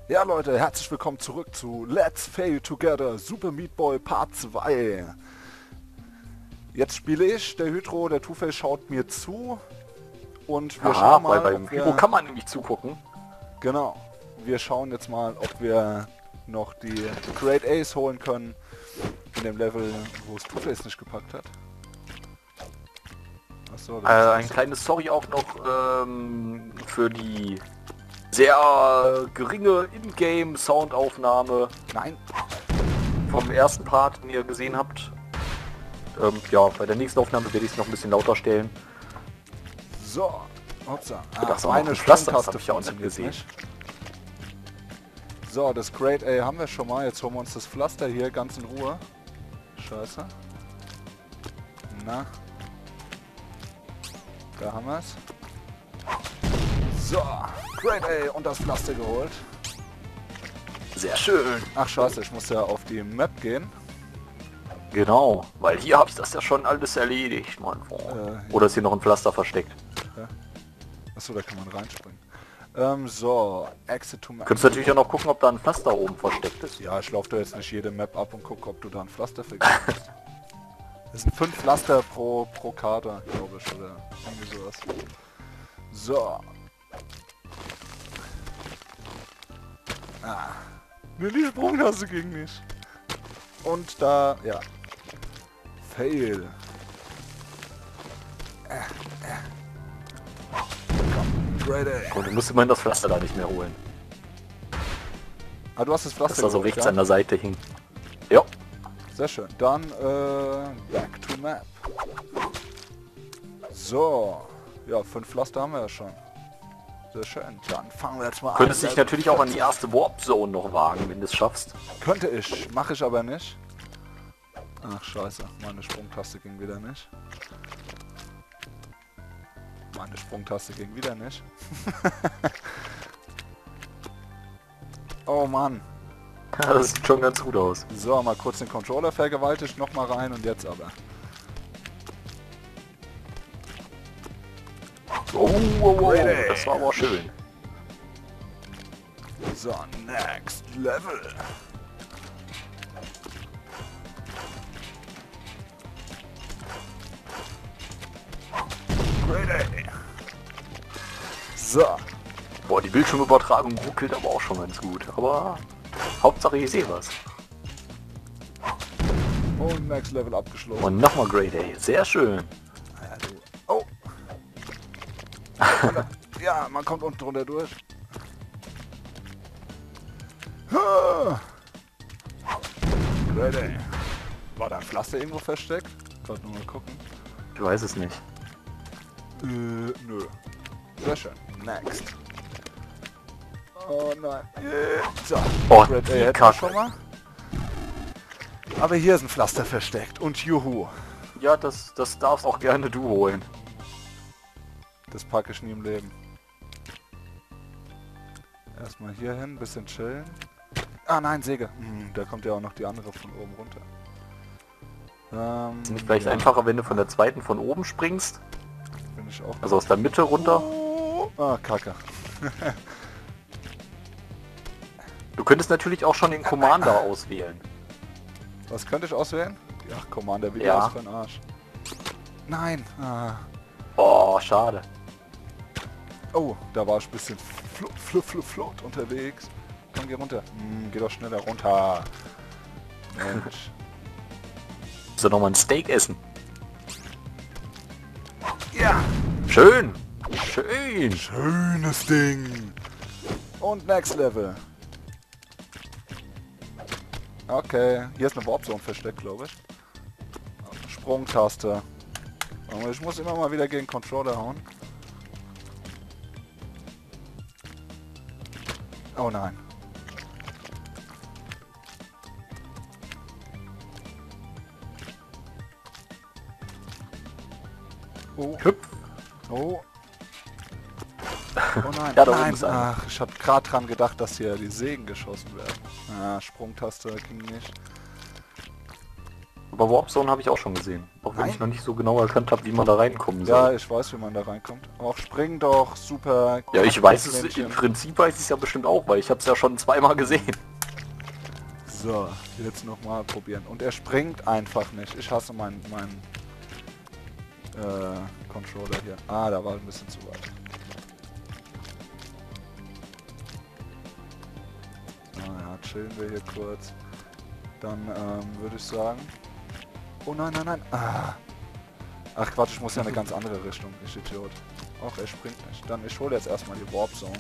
Ja Leute, herzlich willkommen zurück zu Let's Fail Together Super Meat Boy Part 2. Jetzt spiele ich, der Hydro, der Two-Face schaut mir zu und wir schauen weil mal, beim ob Hydro wir... kann man nämlich zugucken. Genau, wir schauen jetzt mal, ob wir noch die Great Ace holen können in dem Level, wo es Two-Face nicht gepackt hat. Achso, Ein kleines Sorry auch noch für die sehr geringe Ingame-Soundaufnahme Nein, vom ersten Part, den ihr gesehen habt. Ja, bei der nächsten Aufnahme werde ich es noch ein bisschen lauter stellen. so, hoppsa. Das war meine noch ein Pflaster, das Sprungtaste hab ich auch nicht funktioniert gesehen. nicht. So, das Great A haben wir schon mal. Jetzt holen wir uns das Pflaster hier ganz in Ruhe. Scheiße. Na. Da haben wir es. So, Great A und das Pflaster geholt. Sehr schön. Ach scheiße, ich muss ja auf die Map gehen. Genau, weil hier habe ich das ja schon alles erledigt, mein Freund. Ja. Oder ist hier noch ein Pflaster versteckt? Achso, da kann man reinspringen. So, Exit to Map. Könntest natürlich auch noch gucken, ob da ein Pflaster oben versteckt ist. Ja, ich laufe da jetzt nicht jede Map ab und gucke, ob du da ein Pflaster vergisst. Das sind 5 Pflaster pro Karte, glaube ich, oder irgendwie sowas. So. Nur die Sprungtaste ging nicht. Und da, ja. Fail. Komm, Great A. Und du musst immerhin das Pflaster da nicht mehr holen. Ah, du hast das Pflaster Das da so geholt, rechts ja? an der Seite hing. Ja. Sehr schön. Dann, back to map. So. Ja, 5 Pflaster haben wir ja schon. Sehr schön. Dann fangen wir jetzt mal an. Könntest dich natürlich auch an die erste Warp Zone noch wagen, wenn du es schaffst. Könnte ich. Mache ich aber nicht. Ach, scheiße. Meine Sprungtaste ging wieder nicht. Meine Sprungtaste ging wieder nicht. Oh Mann. Ja, das sieht schon ganz gut aus. So, mal kurz den Controller vergewaltigt, nochmal rein und jetzt aber. Oh, das war aber schön. So, next level. Great A. So, Boah, die Bildschirmübertragung ruckelt aber auch schon ganz gut. Aber Hauptsache ich sehe was. und next level abgeschlossen. Und nochmal Great A. Sehr schön. Ja, du. Oh. Ja, man kommt unten drunter durch. Great A. War da ein Pflaster irgendwo versteckt? Gerade nur mal gucken. Ich weiß es nicht. Nö. Sehr schön. Next. Oh nein. So. Oh, Great A die hätten wir Kacke. schon mal. Aber hier ist ein Pflaster versteckt. Und juhu. Ja, das darfst auch gerne du holen. Das packe ich nie im Leben. Erstmal hier hin, bisschen chillen. Ah nein, Säge. Da kommt ja auch noch die andere von oben runter. Ist nicht vielleicht einfacher, wenn du von der zweiten von oben springst? Bin ich auch. Also aus der Mitte runter? Ah, Kacke. Du könntest natürlich auch schon den Commander auswählen. Was könnte ich auswählen? Ach, Commander, wie Ja. ist für ein Arsch. Nein. Ah. Oh, schade. Oh, da war ich ein bisschen flott unterwegs. Komm, geh runter. Geh doch schneller runter. Mensch. Musst du noch mal ein Steak essen? Ja. Schön! Schön! Schönes Ding. Und next level. Okay, hier ist eine Warp Zone versteckt, glaube ich. Sprungtaste. Aber ich muss immer mal wieder gegen Controller hauen. Oh nein. Oh. Hüpf! Oh. Oh nein, Ja, da oben nein. ist einer. Ach, ich habe gerade dran gedacht, dass hier die Sägen geschossen werden. Ah, Sprungtaste ging nicht. Aber Warp Zone habe ich auch schon gesehen. Auch wenn Nein. ich noch nicht so genau erkannt habe, wie man da reinkommen soll. Ja, ich weiß, wie man da reinkommt. Auch spring doch, super. Ja, ich weiß es, Männchen. im Prinzip weiß ich es ja bestimmt auch, weil ich habe es ja schon zweimal gesehen. So, jetzt nochmal probieren. Und er springt einfach nicht. Ich hasse meinen Controller hier. Ah, da war ein bisschen zu weit. Naja, chillen wir hier kurz. Dann würde ich sagen... Oh nein, nein, nein. Ah. Ach Quatsch, ich muss ja eine ganz andere Richtung. Ich Idiot. Ach, er springt nicht. Dann ich hole jetzt erstmal die Warp Zone.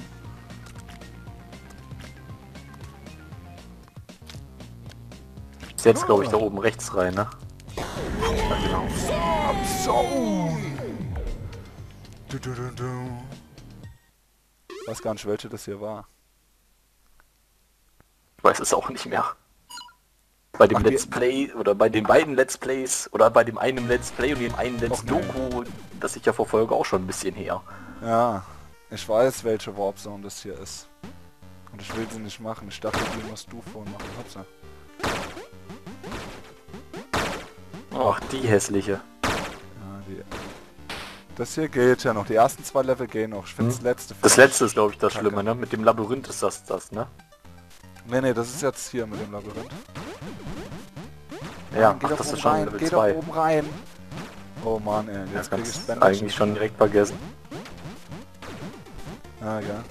Ist jetzt, glaube ich, da oben rechts rein, ne? Ja, genau. Warp Zone! Ich weiß gar nicht, welche das hier war. Ich weiß es auch nicht mehr. Bei dem Ach, Let's Play oder bei den beiden Let's Plays oder bei dem einen Let's Play und dem einen Let's Och, nee. Doku, das ich ja verfolge, auch schon ein bisschen her. Ja, ich weiß, welche Warp Zone das hier ist. Und ich will sie nicht machen. Ich dachte, die musst du vorhin machen. Hopsa. Ach, die hässliche. Ja, die... Das hier geht ja noch. Die ersten 2 Level gehen noch. Ich finde das letzte... Das letzte ist, glaube ich, das Kacke. Schlimme, ne? Mit dem Labyrinth ist das, ne? Nee, das ist jetzt hier mit dem Labyrinth. Ja, Geh ach, doch das oben ist schon rein, Level geh 2. doch oben rein. Oh Mann, ey. Ja, Jetzt krieg ich kannst Bandage. eigentlich schon direkt vergessen. Ah, ja.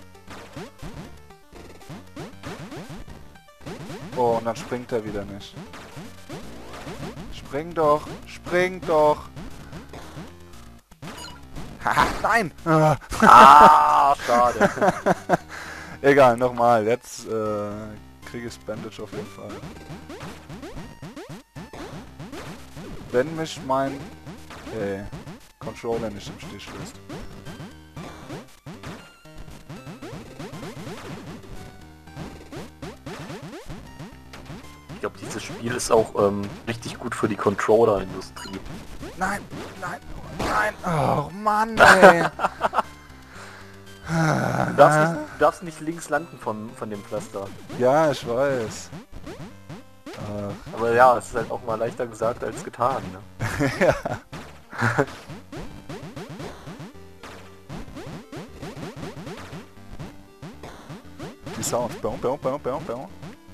Oh, und dann springt er wieder nicht. Spring doch! Spring doch! Haha, nein! Ah. Ah, schade. Egal, nochmal. Jetzt kriege ich Bandage auf jeden Fall. Wenn mich mein Controller nicht im Stich lässt. Ich glaube, dieses Spiel ist auch richtig gut für die Controller-Industrie. Nein, nein, nein! Oh Mann, ey! Du darfst nicht links landen von dem Pflaster. Ja, ich weiß. Aber ja, es ist halt auch mal leichter gesagt als getan. Ne? Ja. Die Sounds. Baum, baum, baum, baum, baum.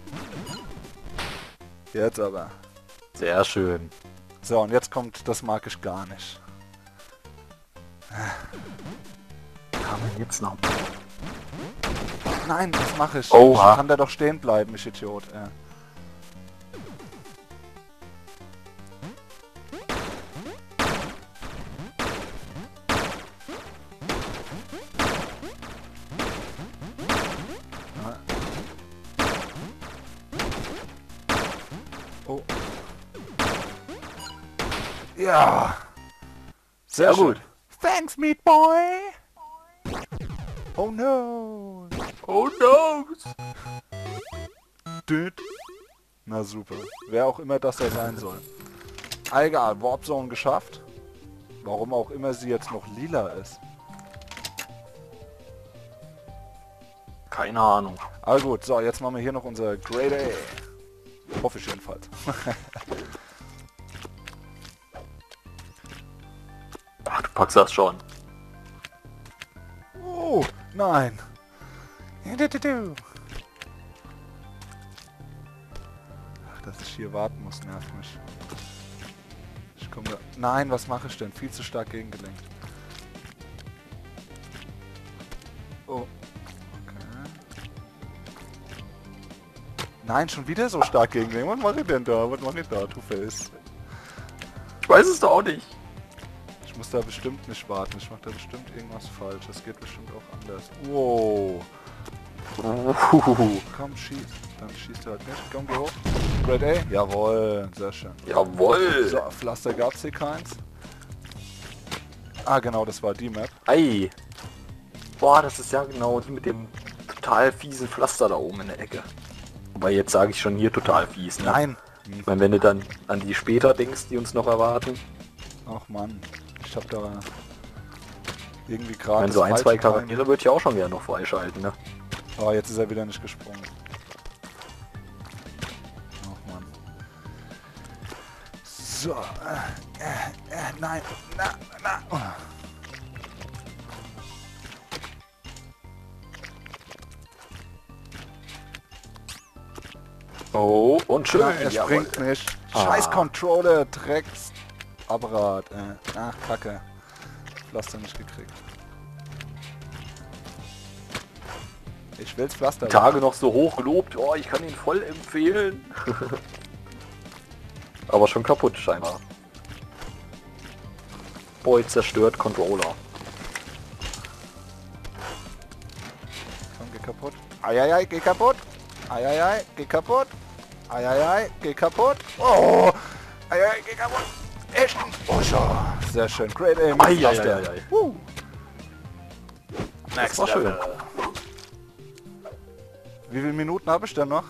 Jetzt aber. Sehr schön. So, und jetzt kommt, das mag ich gar nicht. Kann man jetzt noch? Nein, das mache ich. Oha. Ich kann da doch stehen bleiben, ich Idiot. Oh. Ja. Sehr gut. Thanks, Meat Boy. Oh no. Oh no! Düt. Na super. Wer auch immer das da sein soll. Egal, Warp Zone geschafft. Warum auch immer sie jetzt noch lila ist. Keine Ahnung. Aber gut, so, jetzt machen wir hier noch unser Grade A. Hoffe ich jedenfalls. Ach, du packst das schon. Oh, nein. Ach, dass ich hier warten muss, nervt mich. Ich komme da... Nein, was mache ich denn? Viel zu stark gegengelenkt. Oh. Okay. Nein, schon wieder so stark gegengelenkt. Was mache ich denn da? Was mache ich da, Two-Face? Ich weiß es doch auch nicht. Ich muss da bestimmt nicht warten. Ich mache da bestimmt irgendwas falsch. Das geht bestimmt auch anders. Wow. Komm, schieß. Dann schießt er halt nicht. Komm, geh hoch. Grade A. Jawohl. Sehr schön. Jawohl. So, Pflaster gab's hier keins. Ah, genau, das war die Map. Ei. Boah, das ist ja genau die mit dem total fiesen Pflaster da oben in der Ecke. Wobei jetzt sage ich schon hier total fies, ne? Nein. Ich meine, wenn du dann an die später denkst, die uns noch erwarten. Ach Mann. Ich hab da irgendwie Ich gerade... meine, so ein, das zwei falsche Timing. Charaktere würde ich auch schon gerne noch freischalten, ne? Oh, jetzt ist er wieder nicht gesprungen. Ach Mann. So. Nein. Na. Oh, und schön. Na, er springt nicht. Scheiß Controller, Drecksapparat. Ach, Kacke. Pflaster nicht gekriegt. Ich will's Pflaster. Tage noch so hoch gelobt. Oh, ich kann ihn voll empfehlen. Aber schon kaputt scheinbar. Boy, zerstört Controller. Komm, geh kaputt. Eieiei, geh kaputt. Eieiei, geh kaputt. Eieiei, geh kaputt. Oh! Eieiei, geh kaputt. Echt? Oh, so. Sehr schön. Great Aim. Eieiei. Next war schön. Wie viele Minuten habe ich denn noch?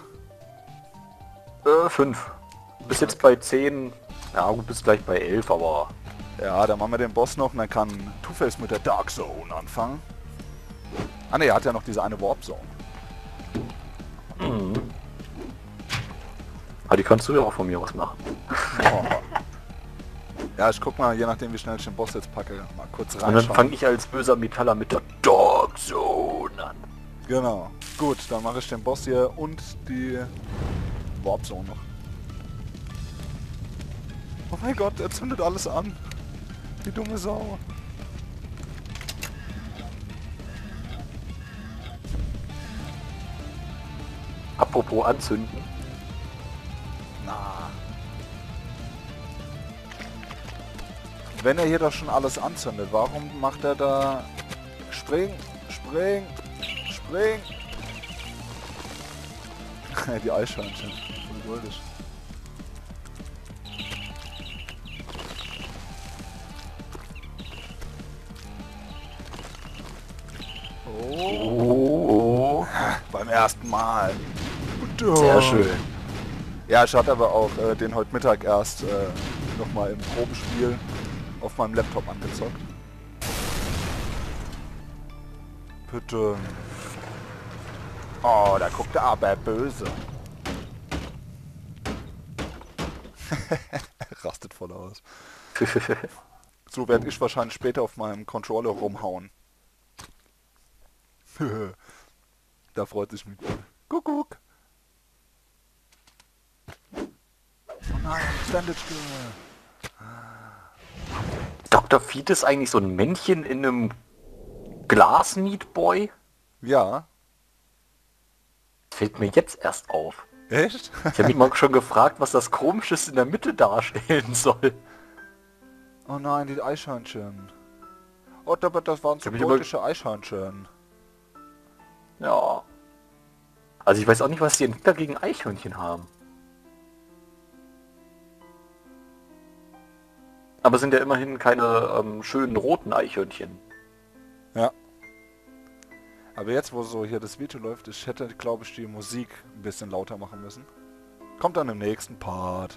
5. Bis jetzt bei 10. Ja gut, bis gleich bei 11, aber... Ja, dann machen wir den Boss noch und dann kann Two-Face mit der Dark Zone anfangen. Ah ne, er hat ja noch diese eine Warp Zone. Mhm. Aber die kannst du ja auch von mir aus machen. Oh. Ja, ich guck mal, je nachdem wie schnell ich den Boss jetzt packe, mal kurz Und dann reinschauen. fange ich als böser Metaller mit der Dark Zone an. Genau. Gut, dann mache ich den Boss hier und die Warp Zone noch. Oh mein Gott, er zündet alles an. Die dumme Sau. Apropos anzünden. Na. Wenn er hier doch schon alles anzündet, warum macht er da... Spring, spring, spring. Die Eichhörnchen. Voll goldig. Oh. Beim ersten Mal. Sehr schön. Ja, ich hatte aber auch den heute Mittag erst nochmal im Probespiel auf meinem Laptop angezockt. Bitte. Oh, da guckt er aber böse. Rastet voll aus. So werde ich wahrscheinlich später auf meinem Controller rumhauen. Da freut sich mich. Kuckuck. Oh nein, Bandage Girl. Dr. Feet ist eigentlich so ein Männchen in einem Glas-Meat-Boy? Ja. Fällt mir jetzt erst auf. Echt? Ich habe mich mal schon gefragt, was das Komisches in der Mitte darstellen soll. Oh nein, die Eichhörnchen. Oh, das waren so gotische Eichhörnchen. Ja. Also ich weiß auch nicht, was die Entwickler gegen Eichhörnchen haben. Aber sind ja immerhin keine schönen roten Eichhörnchen. Ja. Aber jetzt, wo so hier das Video läuft, ich hätte, glaube ich, die Musik ein bisschen lauter machen müssen. Kommt dann im nächsten Part.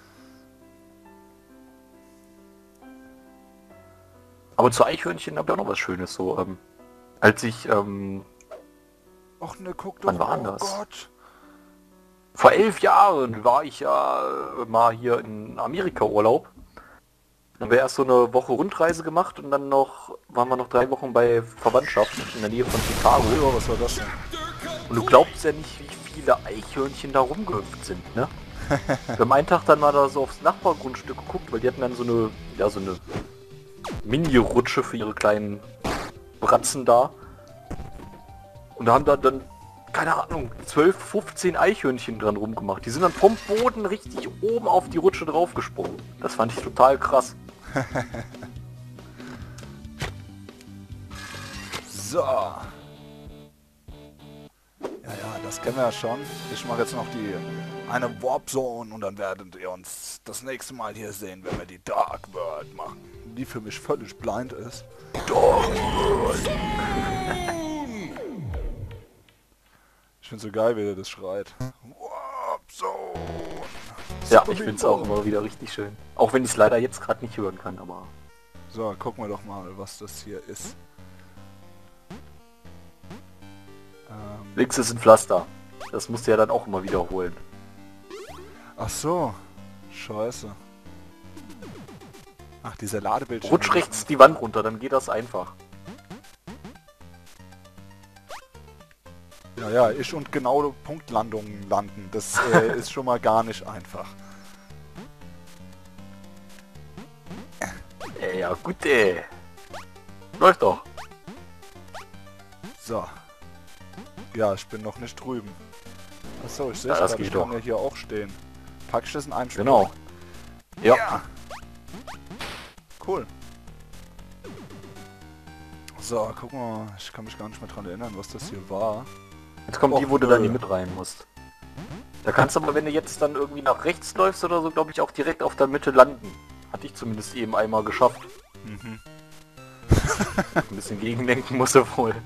Aber zu Eichhörnchen habe ich auch noch was Schönes. So, als ich, Och ne, guck doch. wann war denn Oh das? Gott. Vor 11 Jahren war ich ja mal hier in Amerika Urlaub. Dann haben wir erst so eine Woche Rundreise gemacht und dann waren wir noch 3 Wochen bei Verwandtschaft in der Nähe von Chicago. Oh, was war das denn? Und du glaubst ja nicht, wie viele Eichhörnchen da rumgehüpft sind, ne? Wir haben einen Tag dann mal da so aufs Nachbargrundstück geguckt, weil die hatten dann so eine Mini-Rutsche für ihre kleinen Bratzen da. Und da haben da dann, keine Ahnung, 12, 15 Eichhörnchen dran rumgemacht. Die sind dann vom Boden richtig oben auf die Rutsche draufgesprungen. Das fand ich total krass. So. Ja, das kennen wir ja schon. Ich mache jetzt noch eine Warp Zone und dann werdet ihr uns das nächste Mal hier sehen, wenn wir die Dark World machen. Die für mich völlig blind ist. Dark World. Ich finde so geil, wie der das schreit. Warp Zone. Ja, ich finde es auch immer wieder richtig schön. Auch wenn ich es leider jetzt gerade nicht hören kann, aber... So, gucken wir doch mal, was das hier ist. Links ist ein Pflaster. Das musst du ja dann auch immer wiederholen. Ach so. Scheiße. Ach, dieser Ladebildschirm. Rutsch rechts die Wand runter, dann geht das einfach. Ja, ja, ich und genau Punktlandungen landen. Das ist schon mal gar nicht einfach. Ja gut, ey. Läuft doch. So. Ja, ich bin noch nicht drüben. Achso, ich sehe Ja, es das gerade, ich geht kann doch. ja hier auch stehen. Pack ich das in einen Sprung? Genau. Ja. Ja. Cool. So, guck mal, ich kann mich gar nicht mehr dran erinnern, was das hier war. Jetzt kommt die, Och, wo du dann nö. nie mit rein musst. Da kannst du aber, wenn du jetzt dann irgendwie nach rechts läufst oder so, glaube ich, auch direkt auf der Mitte landen. Hatte ich zumindest eben einmal geschafft. Mhm. Ein bisschen gegendenken muss er wohl.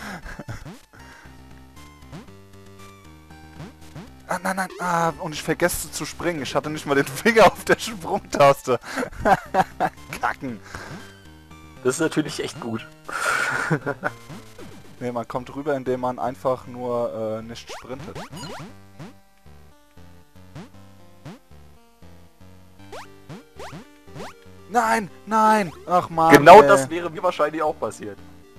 Ah, nein, nein, ah, und ich vergesse zu springen. Ich hatte nicht mal den Finger auf der Sprungtaste. Kacken. Das ist natürlich echt gut. Ne, man kommt rüber, indem man einfach nur nicht sprintet. Nein, nein! Ach man. Genau das wäre mir wahrscheinlich auch passiert.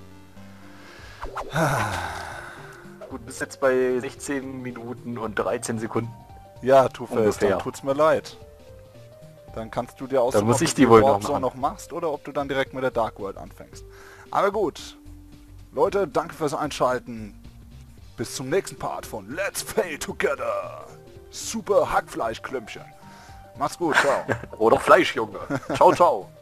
Gut, bis jetzt bei 16 Minuten und 13 Sekunden. Ja, Two-Face, Ungefähr. dann tut's mir leid. Dann kannst du dir aussuchen, muss ob ich du die wohl Warp noch Zone machen. noch machst oder ob du dann direkt mit der Dark World anfängst. Aber gut. Leute, danke fürs Einschalten. Bis zum nächsten Part von Let's Fail Together. Super Hackfleischklümpchen. Mach's gut, ciao. Oder Fleisch, Junge. Ciao, ciao.